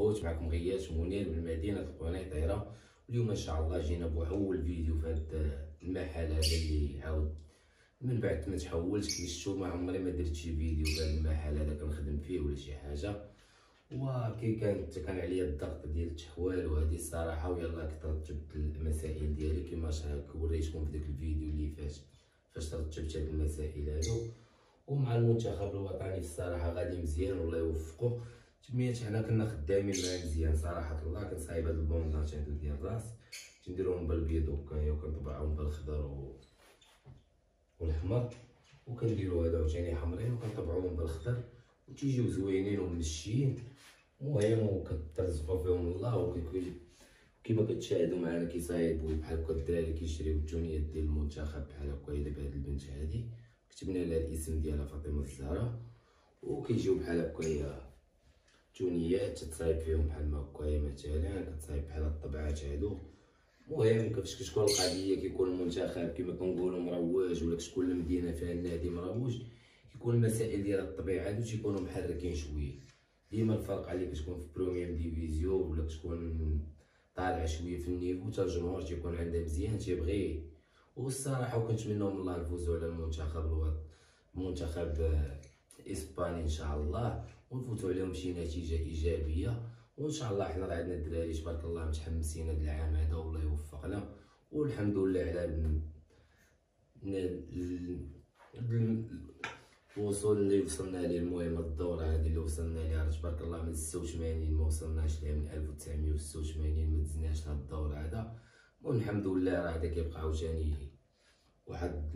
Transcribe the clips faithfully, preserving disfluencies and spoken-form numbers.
الخوت، معكم غياث منير من مدينة القنيطرة. واليوم ان شاء الله جينا بأول فيديو في هذا المحل هذا اللي عاود من بعد ما تحولت. كي شفتو ما عمري ما درت شي فيديو في هذا المحل هذا كنخدم فيه ولا شي حاجة، وكي كانت كان عليا الضغط ديال التحوال وهذه الصراحة، ويلا كنت رتبت المسائل ديالي كما وريتكم في داك الفيديو اللي فات فاش رتبت هاد المسائل هادو. ومع المنتخب الوطني الصراحه غادي مزيان والله يوفقو. تميات حنا كنا خدامين معاه مزيان صراحه الله. كنصايب هاد البوندات هادو ديال الراس كنديرهم بالبيض وكايا وكنطبعهم بالخضر و... والاحمر، وكنديرو هادو عاوتاني حمرين وكنطبعوهم بالخضر وتيجيو زوينين ومنشيين. المهم وكترزقو فيهم الله، وكيما كتشاهدوا معنا كيصايبوا بحال هكا الدراري كيشريو التونيات ديال المنتخب بحال هكا. الا بهاد البنت هادي كتبنا لها الاسم ديالها فاطمه الزهراء، وكيجيو بحال هكايا تونيات تتصايب فيهم بحال ما هكايا مثلا كتصايب بحال الطبعات هادو. المهم كيفاش كتكون القضيه كيكون المنتخب كيما كنقولوا مروج، ولا كتكون المدينه فيها النادي مروج، كيكون المسائل ديال الطبيعه هادو تيكونوا محركين شويه. ديما الفرق عليك كتكون في بروميير ديفيزيون ولا كتكون طالع شويه في النيفو، حتى الجمهور تيكون عنده مزيان تيبغيه. والصراحه وكنتمناو من الله نفوزوا على المنتخب الوطني المنتخب اسباني ان شاء الله، ونفوتوا عليهم شي نتيجه ايجابيه. وان شاء الله حنا راه عندنا الدراري تبارك الله متحمسين هذا العام هذا والله يوفقنا. والحمد لله على الوصول اللي وصلنا ليه. المهم الدوره هذه اللي وصلنا ليها تبارك الله من ستة وثمانين ما وصلناش ليها، من ألف وتسعمية وستة وثمانين ما دزناش لهاد الدور هذا. والحمد لله راه هذا كيبقى عاوتاني واحد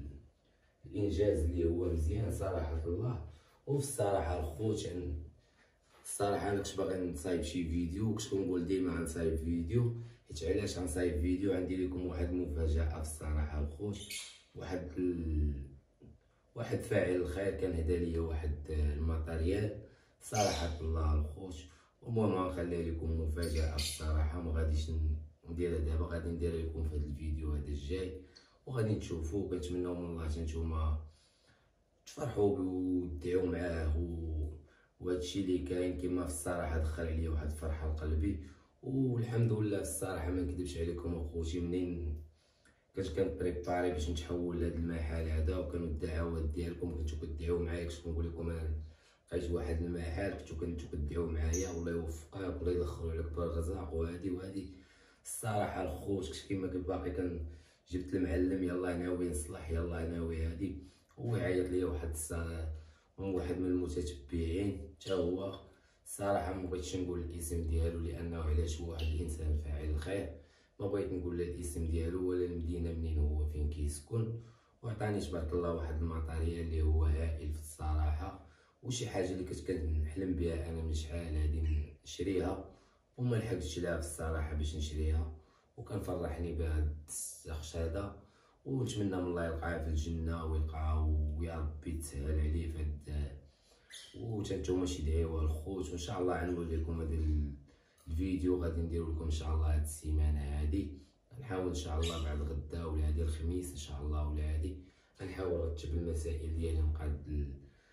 الانجاز اللي هو مزيان صراحه الله. وفي الصراحه الخوت يعني الصراحه انا كنت باغي نصايب شي فيديو، كنت كنقول ديما غنصايب فيديو. حيت علاش غنصايب فيديو؟ عندي لكم واحد المفاجاه في الصراحه الخوت. واحد ال... واحد فاعل الخير كان هدا ليا واحد الماتريال صراحه الله الخوت. المهم غنخليها لكم مفاجاه في الصراحه، ما غاديش نديرها دابا، غادي نديرها لكم في هذا الفيديو هذا الجاي وغادي تشوفوه. كنتمناو من الله حتى نتوما تفرحوا وتدعيو معاه و... وهادشي اللي كاين كيما في الصراحه دخل عليا واحد الفرحه لقلبي. والحمد لله الصراحه ما نكذبش عليكم اخوتي، منين كنت كنبريباري باش نتحول لهاد المحل هذا وكانوا الدعوات ديالكم كنتو كدعيو معايا، كنت كنقول لكم انا لقيت واحد المحل كنتو كنتو كدعيو معايا والله يوفقك والله يدخلوا عليك بالرزاق وهادي وهادي. الصراحه الخوت كنت كيما باقي كان جبت المعلم يلاه ناوي نصلح يلاه ناوي هادي. هو يعيط ليا واحد الصراحه واحد من المتتبعين حتى هو الصراحه ما بغيتش نقول الاسم ديالو لانه علاش هو واحد الانسان فاعل الخير، ما بغيت نقول لا الاسم ديالو ولا المدينه منين هو فين كيسكن. وعطاني تبارك الله واحد الماتريال اللي هو هائل في الصراحه، وشي حاجه اللي كنت كنحلم بها انا من شحال هادي نشريها وما لحقتش لها في الصراحه باش نشريها. وكنفرحني بهذا الشخص هذا، ونتمنى من الله يلقاه في الجنه ويلقاه ويا ربي تسهل عليه في هاد. وتنتوما شي دعيوه الخوت، وان شاء الله غنولي لكم هذا الفيديو غادي نديرو لكم ان شاء الله هاد السيمانه هادي. غنحاول ان شاء الله بعد غدا ولا هادي الخميس ان شاء الله ولا هادي غنحاول نرتب المسائل ديالي نقاد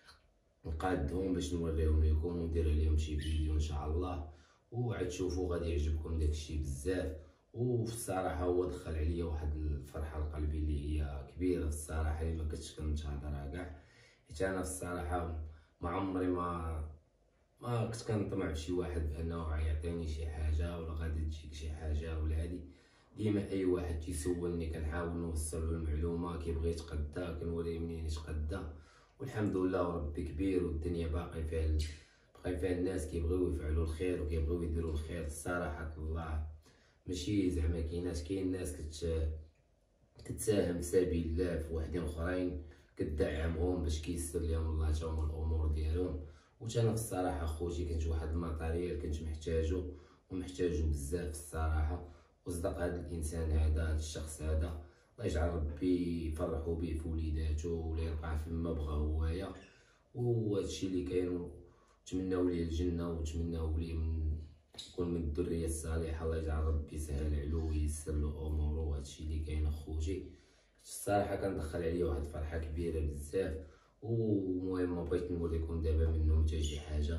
نقادهم باش نوريهم لكم وندير عليهم شي فيديو ان شاء الله. وعاد تشوفوا غادي يعجبكم داكشي بزاف. وفي الصراحه هو دخل عليا واحد الفرحه القلبي اللي هي كبيره في الصراحه اللي ما كنتش كنتهضرها كاع. حيت انا في الصراحه ما عمري ما ما كنت كنطمع في شي واحد بانه يعطيني شي حاجه ولا غادي تجيك شي حاجه ولا هادي. ديما اي واحد تيسولني كنحاول نوصل له المعلومه كيبغي يتقدا كنوريه منين يتقدا. والحمد لله ربي كبير والدنيا باقي فيها باقي فيها الناس كيبغيو يفعلوا الخير وكيبغيو يديروا الخير الصراحه الله. ماشي زعما كايناش كاين ناس كت كتساهم في سبيل الله في وحدين اخرين كتدعمهم باش كيسر لهم الله تا هما الامور ديالهم. وتا انا في الصراحه خوتي كنت واحد الماتيريال كنت محتاجو ومحتاجو بزاف الصراحه. وصدق هذا الانسان هذا هذا الشخص هذا الله يجعل ربي يفرحو به في وليداتو ولا يلقاه فيما بغا هوايا. وهادشي اللي كاين نتمناو ليه الجنه ونتمناو ليه من يكون من الذريه الصالحه. الله يجعل ربي يسهل عليه ويسر له اموره. وهادشي اللي كاين اخوتي الصراحه كندخل عليا واحد الفرحه كبيره بزاف. والمهم ما بغيت نقول لكم دابا منهم حتى شي حاجه،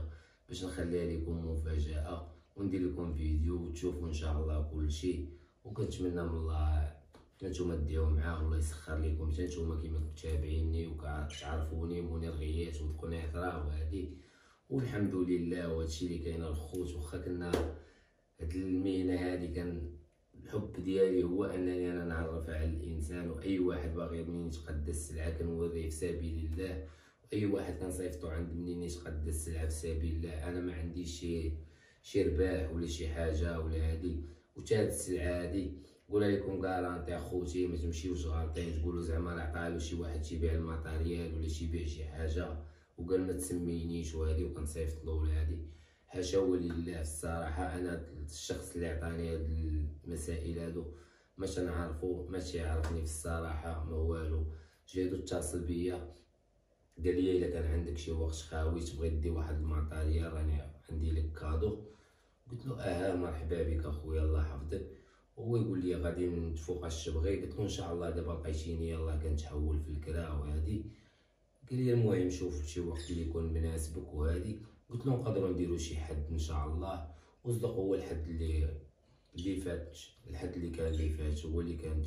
باش نخليها لكم مفاجاه وندير لكم فيديو وتشوفوا ان شاء الله كل شيء. وكنتمنى من الله نتوما تدعيو معاه والله يسخر لكم حتى نتوما كيما متابعيني وكتعرفوني منير غياث والقنيطره وهادي. والحمد لله وهادشي اللي كاين الخوت. واخا كنا هاد المهنه هادي كان الحب ديالي هو انني انا نعرف على الانسان، واي واحد باغي منين يتقدى السلعه كنوريه في سبيل الله، واي واحد كنصيفطو عند منين يتقدى السلعه في سبيل الله. انا ما عنديش شي شي رباح ولا شي حاجه ولا هادي. وتا هاد السلعه هادي نقولها لكم كارانتي اخوتي، ما تمشيوش غالطين تقولوا زعما راه عطاها شي واحد تيبيع الماتيريال ولا شي شي حاجه وقال ما تسمينيش وهادي وكنصيفط له ولا هادي. حاشا ولله. الصراحه انا الشخص اللي عطاني هاد المسائل هادو ما تنعرفو، ما تيعرفني في الصراحه ما والو. جاتو اتصل بيا قال لي الا كان عندك شي وقت خاوي تبغي دي واحد الماتيريال راني عندي لك كادو. قلت له اه مرحبا بك اخويا الله يحفظك. هو يقول لي غادي نتفوق اش تبغي. قلت له ان شاء الله دابا لقيتيني يلاه كنتحول في الكرا وهادي. قال لي المهم شوف شي وقت اللي يكون مناسبك وهادي. قلت له نقدروا نديروا شي حد ان شاء الله. وصدق هو الحد اللي اللي فات الحد اللي كان اللي فات هو اللي كانت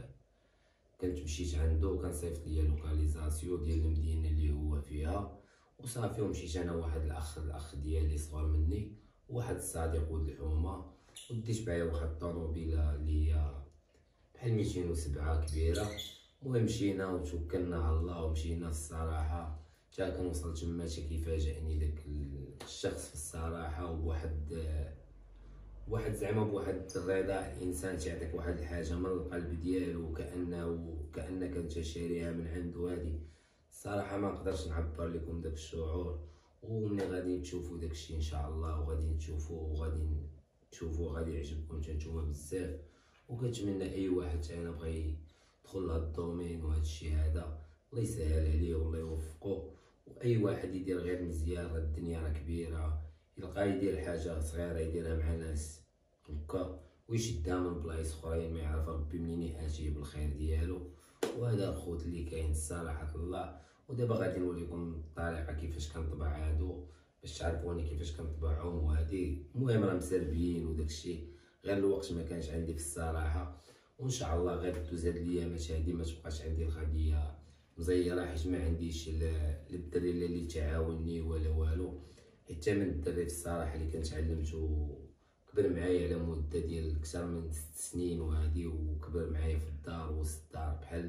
كنت مشيت عنده كان صيفط ليا لوكاليزاسيون ديال المدينه اللي هو فيها وصافي. ومشيت انا واحد الاخ الاخ ديالي صغر مني واحد الصديق ولد الحومه وديت معايا واحد الطوموبيله اللي هي بحال ميتين وسبعة كبيره. المهم مشينا وتوكلنا على الله ومشينا. في الصراحه حتى كنوصل تما حتى كيفاجئني داك الشخص في الصراحه وبواحد واحد زعما بواحد الرضا. الانسان تيعطيك واحد الحاجه من القلب ديالو كانه كانك انت شاريها من عنده. هادي الصراحه ما نقدرش نعبر لكم داك الشعور. وملي غادي تشوفوا داكشي ان شاء الله وغادي تشوفوا وغادي تشوفوا غادي يعجبكم نتوما بزاف. وكنتمنى اي واحد انا بغى يدخل لهاد الدومين وهاد الشيء هذا الله يسهل عليه والله يوفقه. واي واحد يدير غير مزيان راه الدنيا راه كبيره. يلقى يدير حاجه صغيره يديرها مع ناس هكا ويشدها من بلايص اخرين ما يعرف ربي منين ياتيه بالخير ديالو. وهذا الخوت اللي كاين صراحه الله. ودابا غادي نوريكم الطريقه كيفاش كنطبع هادو باش تعرفوني كيفاش كنطبعهم وهادي. المهم راه مسربيين وداكشي غير الوقت ما كانش عندي في الصراحه. وان شاء الله غير دوز هاد الايامات هادي ما تبقاش عندي القضيه مزيره حيت ما عنديش لا الدري اللي تعاونني ولا والو. حتى من الدري في الصراحه اللي كنت علمتو كبر معايا على مده ديال اكثر من ست سنين وهادي وكبر معايا في الدار وسط الدار بحال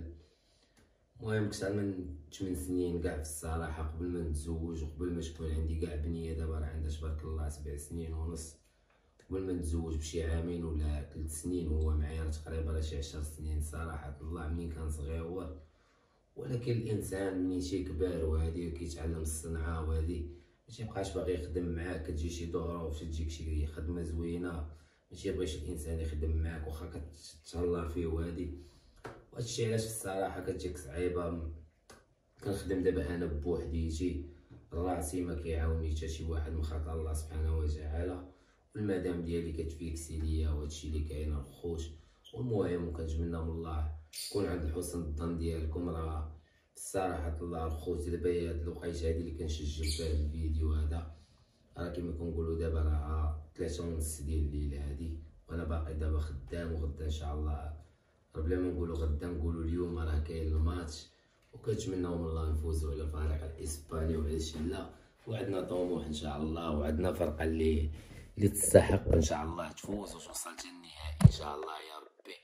المهم اكثر من ثمان سنين كاع في الصراحه قبل ما نتزوج وقبل ما تكون عندي كاع بنيه. دابا راه عندها تبارك الله سبع سنين ونص. قبل ما نتزوج بشي عامين ولا ثلاث سنين وهو معايا تقريبا راه شي عشر سنين صراحه الله منين كان صغيور. ولكن الانسان منين تيكبر وهادي كيتعلم الصنعه وهادي ما تيبقاش باغي يخدم معاك. كتجي شي دوره وفاش تجيك شي خدمه زوينه ما تيبغيش الانسان يخدم معاك واخا كتهلا فيه وهادي. وهادشي علاش في الصراحه كتجيك صعيبه. كنخدم دابا انا بوحديتي راسي ما كيعاوني حتى شي واحد من خلق الله سبحانه وتعالى. والمدام ديالي كتفيكسي ليا وهادشي اللي كاين الخوت. والمهم كنتمنى من الله تكون عند حسن الظن ديالكم. راه الصراحه الله الخوت دابا هاد الوقيته هادي اللي كنسجل فيها الفيديو هذا راه كيما كنقولوا دابا راه ثلاثة ونص ديال الليل هادي وانا باقي دابا خدام. وغدا ان شاء الله راه بلا ما نقولوا غدا نقولوا اليوم راه كاين الماتش. وكنتمناو من الله نفوزوا على الفريق الاسباني وعلاش لا. وعندنا طموح ان شاء الله وعندنا فرقه اللي اللي تستحق ان شاء الله تفوز وتوصل حتى النهائي ان شاء الله يا ربي.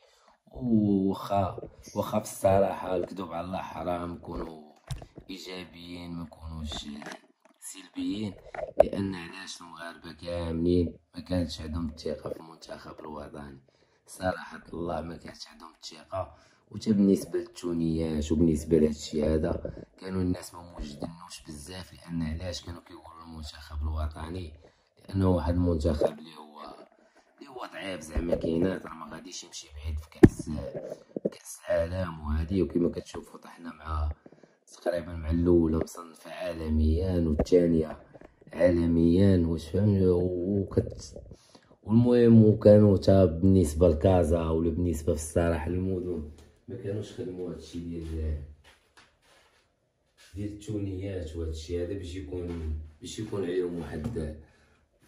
وخا وخا في الصراحه الكذوب على الله حرام. نكونوا ايجابيين ما نكونوش سلبيين. لان علاش المغاربه كاملين ما كانتش عندهم الثقه في المنتخب الوطني صراحه الله ما كانتش عندهم الثقه. وتا بالنسبه للتونيات وبالنسبه لهادشي هذا كانوا الناس ما موجدينوش بزاف. لان علاش كانوا كيقولوا المنتخب الوطني لانه واحد المنتخب اللي هو اللي هو ضعيف زعما كاينات راه ما غاديش يمشي بعيد في كاس كاس العالم وهادي. وكما كتشوفوا طحنا مع تقريبا مع الاولى مصنفه عالميا والثانيه عالميا واش فهمت. وكت والمهم وكانوا تا بالنسبه لكازا ولا بالنسبه في الصراحه المدن ما كانوش خدموا هادشي ديال ديال التونيات وهادشي هذا باش يكون باش يكون عليهم واحد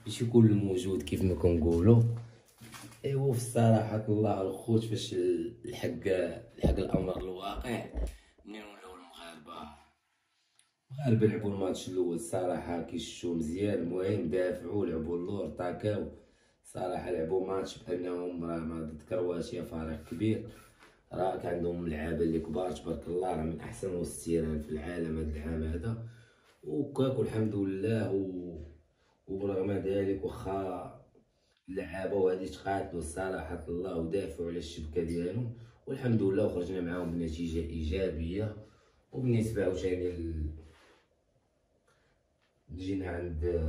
باش يكون الموجود كيف ما كنقولوا. ايوا في الصراحه الله الخوت فاش الحق الحق الامر الواقع منين ولاو المغاربه المغاربه لعبوا الماتش الاول الصراحه كيشتو مزيان. المهم دافعوا لعبوا اللور طاكاو صراحه لعبوا ماتش بانهم راه ما ضد كرواتيا فارق كبير. راه كان عندهم لعابه اللي كبار تبارك الله، راه من احسن وسط التيران في العالم هذا العام هذا. وكاكو الحمد لله و... ورغم ذلك واخا اللعابه وهادي تقاتلوا الصراحه الله ودافعوا على الشبكه ديالهم والحمد لله وخرجنا معاهم بنتيجه ايجابيه. وبالنسبه عاوتاني ال... جينا عند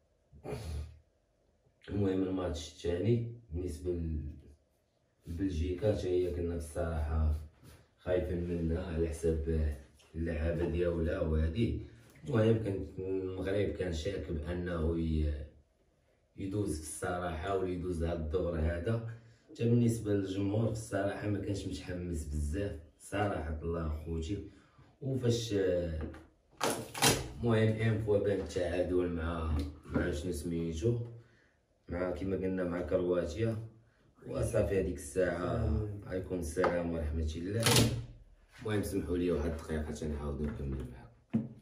المهم الماتش الثاني بالنسبه لبلجيكا حتى هي كنا الصراحه خايفين منها على حساب اللعابه ديالها وهادي. المهم كان المغرب كان شاك بانه يدوز في الصراحه ولا يدوز هذا الدور هذا. حتى بالنسبه للجمهور في الصراحه ما كانش متحمس بزاف صراحه الله خوتي. وفاش المهم ام فوا بان التعادل مع مع شنو سميتو مع كما قلنا مع كرواتيا وصافي هذيك الساعه عليكم السلام ورحمه الله. المهم سمحوا لي واحد الدقيقه حتى نعاود نكمل معاكم.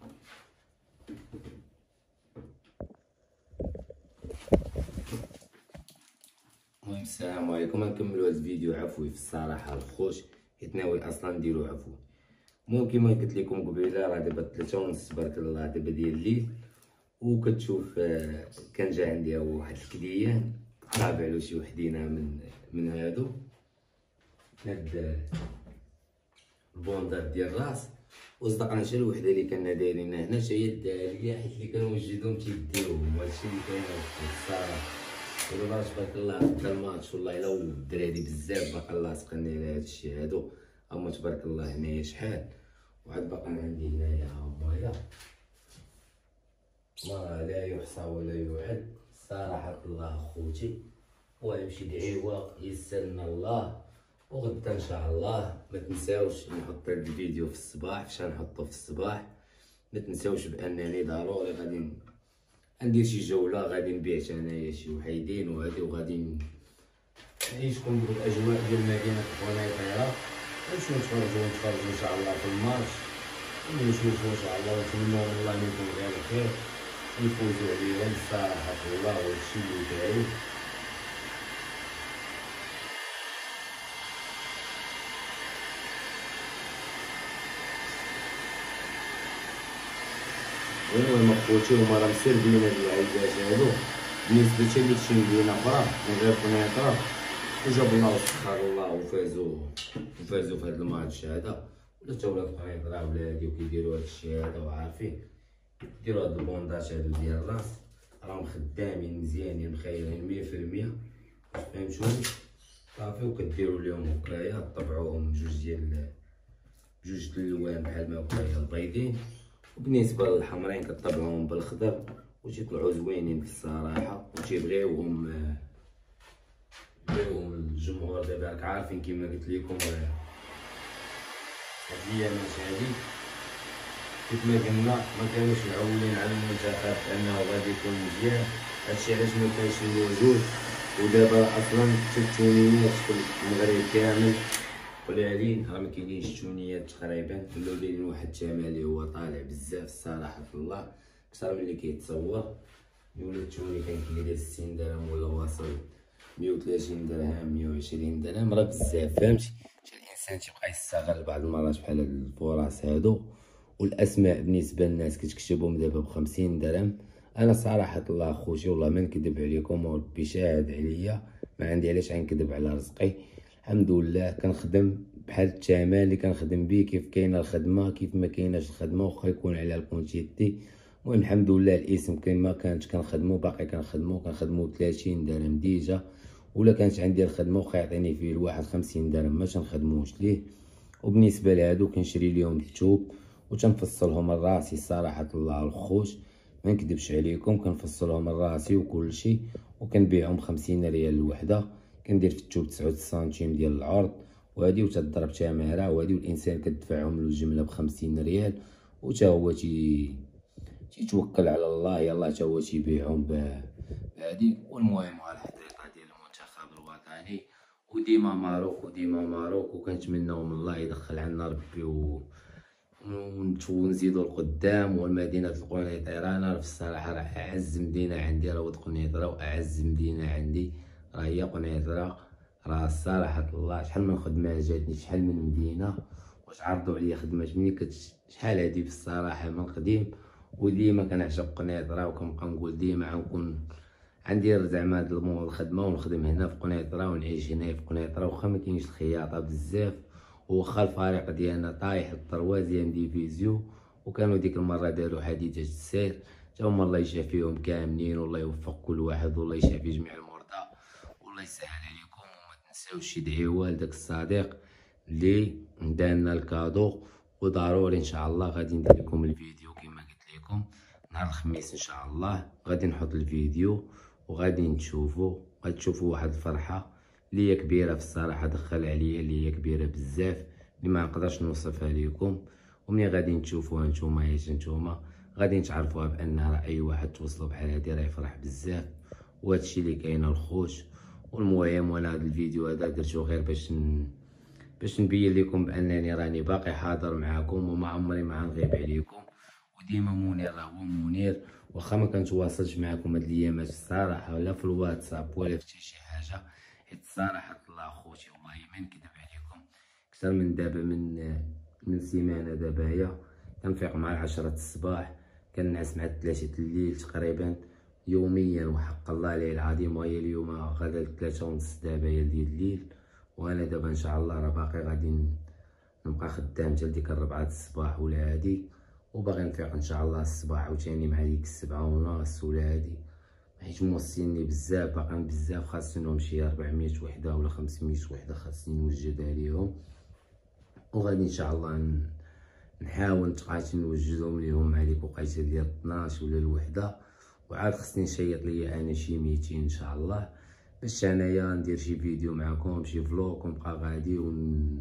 المهم السلام عليكم. غنكملوا هذا الفيديو عفوي في الصراحه الخوش حيت ناوي اصلا نديرو عفوي. المهم كيما قلت لكم قبيله راه دابا ثلاثة ونص تبارك الله دابا ديال الليل وكتشوف كان جا عندي واحد الكديان طابع له شي وحدينه من من هادو هاد البوندات ديال الراس وصدقنا حتى الوحده اللي كنا دايرينها هنا حتى هي الداليه حيت اللي كانوا موجدين تيديوهم. هادشي اللي كاين الصراحه. ودابا تبارك الله بدا الماتش والله الا الدراري بزاف باقا لاصقين على هادشي هادو. اما تبارك الله هنايا شحال وعاد باقا عندي هنايا هاهما ما لا يحصى ولا يعد صراحة الله خوتي. المهم شي دعيوة يسرنا الله وغدا ان شاء الله. ما تنساوش نحط هاد الفيديو في الصباح فاش غنحطو في الصباح. ما تنساوش بانني ضروري غادي ندير شي جولة غادي نبيع انايا شي وحيدين وهادي وغادي نعيشكم بالاجواء ديال مدينة بونيطيرة ونمشيو نتفرجو ونتفرجو ان شاء الله في الماتش ونشوفو ان شاء الله ونتمنوا من الله منكم غير الخير ونفوزو عليهم الصراحة الله وهادشي اللي كاين. المهم اخوتي هما راه مسربين هاد العيدات هادو بالنسبة حتى لشي مدينة أخرى من غير بونيطرة وجابو لنا وسخر الله وفازو وفازو في هاد الماتش هذا. ولا تا ولاد بونيطرة ولا هادي وكيديرو هادشي هذا وعارفين ديرو هاد البوندات هادو ديال الراس راهم خدامين مزيانين مخيرين مية في المية فهمتوني صافي. وكديرو ليهم هكايا طبعوهم بجوج ديال بجوج د الالوان بحال ما هكايا البيضين. وبالنسبه للحمرين كطبعوهم بالخضر وتيطلعوا زوينين في الصراحه وتيبغيوهم بغيوهم الجمهور. دابا راك عارفين كيما قلت لكم هاد الايامات هادي كيف ما قلنا ما كانوش معولين على المنتخب انه غادي يكون مزيان. هادشي علاش ما كانش موجود. ودابا اصلا حتى التونيات في المغرب كامل قلالين راه مكاينينش التونيات تقريبا ولاو دايرين واحد الثمن اللي هو طالع بزاف الصراحه في الله اكثر من اللي كيتصور. ولا التوني كان كيدير ستين درهم ولا واصل مية وثلاثين درهم مية وعشرين درهم راه بزاف فهمتي. حتى الانسان تيبقى يستغل بعض المرات بحال هاد الفرص هادو. والاسماء بالنسبه للناس كتكتبهم دابا بخمسين درهم. انا صراحه الله خوتي والله ما نكذب عليكم وربي شاهد عليا ما عندي علاش غنكذب على رزقي. الحمد لله كنخدم بحال الثمن اللي كنخدم به كيف كاينه الخدمه كيف ما كايناش الخدمه واخا يكون على الكونتيتي. المهم الحمد لله الاسم كما كانت كنخدمو باقي كنخدمو كنخدمو ثلاثين درهم ديجا. ولا كانت عندي الخدمه واخا يعطيني فيه الواحد خمسين درهم ما تنخدموش ليه. وبالنسبه لهادو كنشري ليهم الثوب وتنفصلهم الراسي صراحه الله الخوت ما نكذبش عليكم كنفصلهم الراسي وكلشي وكنبيعهم خمسين ريال الوحده. كندير في الثوب تسعة سنتيم ديال العرض وهادي وتضرب تماره وهادي والانسان كتدفعهم له الجمله بخمسين ريال وتا هو تي تيتوكل على الله يلاه تا هو تيبيعهم بهاديك. والمهم ها الحقيقه ديال المنتخب الوطني، وديما ماروك وديما ماروك، وكنتمناو من الله يدخل عنا ربي و ونزيدو القدام. والمدينة القنيطرة انا في الصراحة راه اعز مدينة عندي راه ولد قنيطرة، واعز مدينة عندي راه هي قنيطرة. راه الصراحة الله شحال من خدمة جاتني، شحال من مدينة واش عرضوا عليا خدمات مني كنت شحال هادي بالصراحة من قديم. وديما كنعشق قنيطرة، وكنبقى نقول ديما غنكون عندي زعما هاد الخدمة ونخدم هنا في قنيطرة ونعيش هنا في قنيطرة، واخا مكاينش الخياطة بزاف، واخا الفريق ديالنا طايح الطروازيام ديفيزيو، وكانوا ديك المرة داروا حادثة السير، تا هما الله يشافيهم كاملين والله يوفق كل واحد والله يشافي جميع المرضى والله يسهل عليكم. وما تنساوش تدعيوا لداك الصديق اللي دالنا الكادو، وضروري ان شاء الله غادي ندير لكم الفيديو كما قلت لكم نهار الخميس ان شاء الله. غادي نحط الفيديو وغادي نشوفوا، غادي تشوفوا واحد الفرحة اللي هي كبيرة في الصراحة، دخل عليا اللي هي كبيرة بزاف اللي ما نقدرش نوصفها لكم. ومني غادي تشوفوها نتوما يا نتوما غادي تعرفوها بان راه اي واحد توصلو بحال هادي راه يفرح بزاف، وهادشي اللي كاين الخوش. والمهم وانا هاد الفيديو هذا درتو غير باش ن... باش نبين لكم بانني راني باقي حاضر معاكم وما عمري ما غنغيب عليكم. وديما منير راه هو منير، واخا ما كنتواصلش معاكم هاد الايامات الصراحه لا في الواتساب ولا في شي حاجه، حيت الصراحه الله خوتي والله ما نكذب عليكم اكثر من دابا من من سيمانه دابا هي كنفيق مع العشرة الصباح كنعس مع الثلاثة الليل تقريبا يوميا، وحق الله عليه العظيم. وهي اليوم غدا الثلاثة ونص دابا هي ديال الليل، وانا دابا ان شاء الله راه باقي غادي نبقى خدام حتى ديك الربعة الصباح ولا هادي، وباغي نفيق ان شاء الله الصباح عاوتاني مع ديك السبعة ونص ولا هادي، حيت موصيني بزاف باقي بزاف خاصنهم شي ربعمية وحده ولا خمسمية وحده خاصني نوجدها ليهم. وغادي ان شاء الله نحاول نتقاتل نوجدهم ليهم مع ديك وقيته ديال اثناش ولا الوحده، وعاد خصني نشيط ليا انا شي ميتين ان شاء الله باش انايا ندير شي فيديو معكم شي فلوق ونبقى غادي ون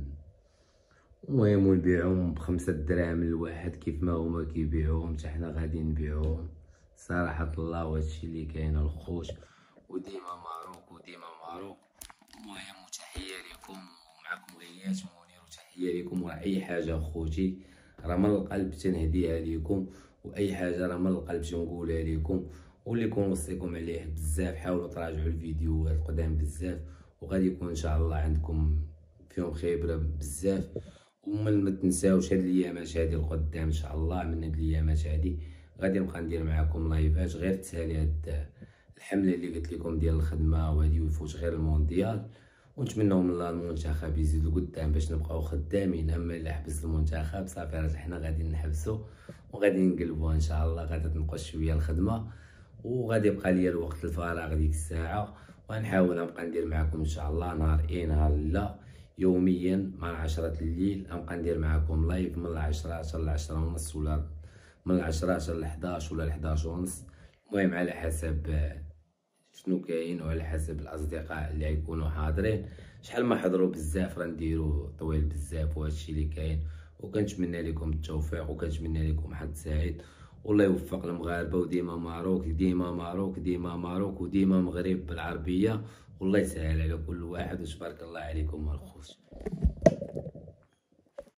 المهم ونبيعهم بخمسة دراهم الواحد كيف ما هما كيبيعوهم حتى حنا غادي نبيعوهم صراحة الله. وهادشي اللي كاين الخوش، وديما ماروك وديما ماروك. المهم تحية لكم ومعكم غياث منير، وتحية لكم. وراه اي حاجة خوتي راه من القلب تنهديها لكم، واي حاجة راه من القلب تنقولها لكم. واللي كنوصيكم عليه بزاف حاولوا تراجعوا الفيديوهات القدام بزاف، وغادي يكون ان شاء الله عندكم فيهم خبرة بزاف. وما تنساوش هاد الايامات هادي القدام ان شاء الله، من هاد الايامات هادي غادي نبقى ندير معكم لايفات غير تسالي هاد الحمله اللي قلت لكم ديال الخدمه وهادي ويفوت غير المونديال. ونتمنوا من الله المنتخب يزيد لقدام باش نبقاو خدامين. اما الا حبس المنتخب صافي راه حنا غادي نحبسو وغادي نقلبوها ان شاء الله، غادي تنقص شويه الخدمه وغادي يبقى ليا الوقت الفراغ ديك الساعه، وغنحاول نبقى ندير معكم ان شاء الله نهار اي نهار لا يوميا مع العشرة الليل نبقى ندير معكم لايف من العشرة حتى العشرة ونص، ولا من العشرة حتى لحداش ولا لحداش ونص، المهم على حسب شنو كاين وعلى حسب الاصدقاء اللي غيكونوا حاضرين. شحال ما حضروا بزاف راه نديرو طويل بزاف، وهادشي اللي كاين. وكنتمنى لكم التوفيق وكنتمنى لكم حظ سعيد والله يوفق المغاربه. وديما ماروك ديما ماروك ديما ماروك وديما مغرب بالعربيه، والله يسهل على كل واحد. وتبارك الله عليكم الخوت.